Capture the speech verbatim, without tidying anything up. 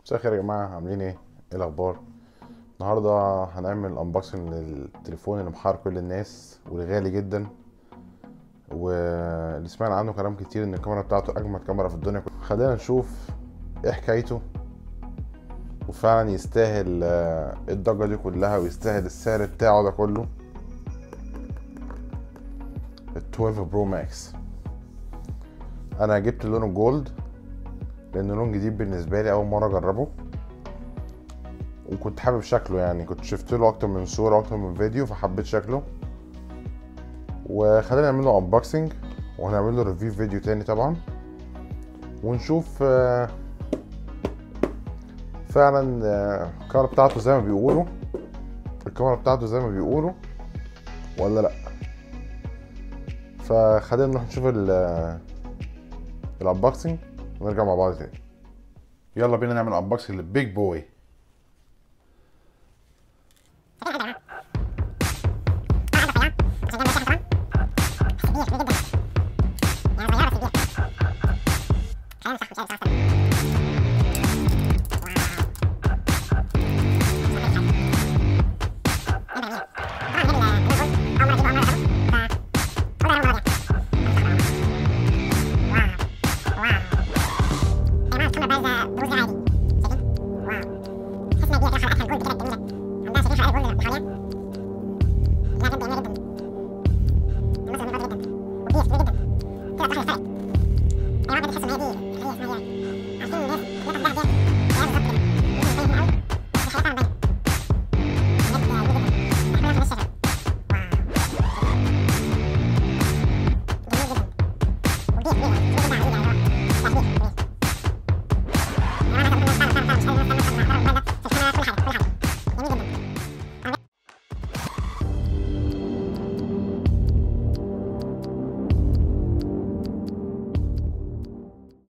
مساء الخير يا جماعه، عاملين ايه؟ ايه الاخبار؟ النهارده هنعمل انبوكسنج للتليفون اللي محار كل الناس والغالي جدا، واللي سمعنا عنه كلام كتير ان الكاميرا بتاعته اجمد كاميرا في الدنيا. خلينا نشوف ايه حكايته، وفعلا يستاهل آه، الضجه دي كلها ويستاهل السعر بتاعه ده كله. ال اتناشر برو ماكس انا جبت لونه جولد لانه لون جديد بالنسبه لي، اول مره اجربه وكنت حابب شكله، يعني كنت شفت له اكتر من صوره واكتر من فيديو فحبيت شكله. وخلينا نعمل له انبوكسنج وهنعمل له ريفيو فيديو تاني طبعا، ونشوف آه، فعلا آه، الكاميرا بتاعته زي ما بيقولوا الكاميرا بتاعته زي ما بيقولوا ولا لا. فخلينا نروح نشوف الانبوكسنج ونرجع مع بعض تاني. يلا بينا نعمل انبوكسنج للبيج بوي.